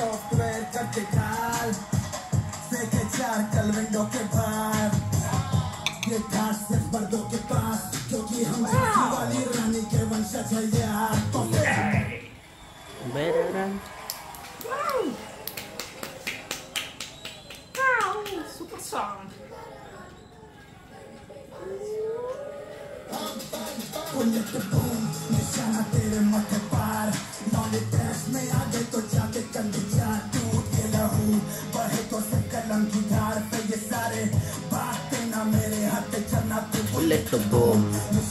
software करके ढाल फेंके 4 कल विंडो के बाहर ये घास सिर्फ मर्दों के पास क्योंकि हम वाली रानी के वंशज है यार तो beneran super song निशाना तेरे मथे पार नॉलेज टेस्ट में आ गए तो जाके कंधे चार टूट के लहू बहे तो से कलम की धार पे ये सारे बातें ना मेरे हाथ चलना तू let the boom